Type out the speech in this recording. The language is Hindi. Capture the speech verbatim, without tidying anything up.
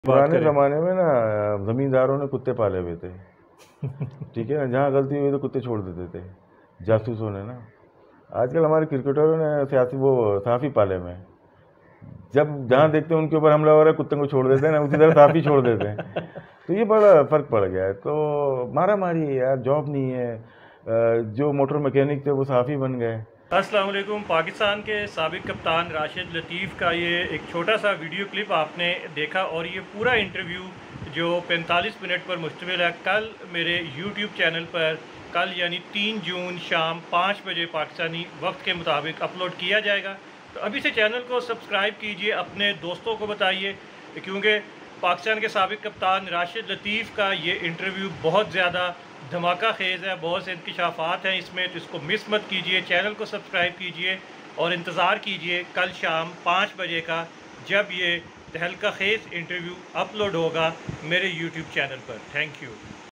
पुराने ज़माने में ना ज़मींदारों ने कुत्ते पाले हुए थे। ठीक है ना, जहाँ गलती हुई तो कुत्ते छोड़ देते थे जासूसों ने ना। आजकल हमारे क्रिकेटरों ने सियासी वो साफ़ी पाले हुए हैं, जब जहाँ देखते हैं उनके ऊपर हमला हो रहा है कुत्ते को छोड़ देते हैं ना, उसी तरह साफ़ी छोड़ देते हैं। तो ये बड़ा फ़र्क पड़ गया है। तो मारा मारी है यार, जॉब नहीं है। जो मोटर मैकेनिक थे वो साफ़ी बन गए। अस्सलाम वालेकुम। पाकिस्तान के साबिक कप्तान राशिद लतीफ़ का ये एक छोटा सा वीडियो क्लिप आपने देखा और ये पूरा इंटरव्यू जो पैंतालीस मिनट पर मुश्तमिल है, कल मेरे यूट्यूब चैनल पर कल यानी तीन जून शाम पाँच बजे पाकिस्तानी वक्त के मुताबिक अपलोड किया जाएगा। तो अभी से चैनल को सब्सक्राइब कीजिए, अपने दोस्तों को बताइए, क्योंकि पाकिस्तान के साबिक कप्तान राशिद लतीफ़ का ये इंटरव्यू बहुत ज़्यादा धमाका खेज़ है, बहुत से इंकशाफात हैं इसमें, तो इसको मिस मत कीजिए। चैनल को सब्सक्राइब कीजिए और इंतज़ार कीजिए कल शाम पाँच बजे का, जब ये तहलका खेज़ इंटरव्यू अपलोड होगा मेरे यूट्यूब चैनल पर। Thank you.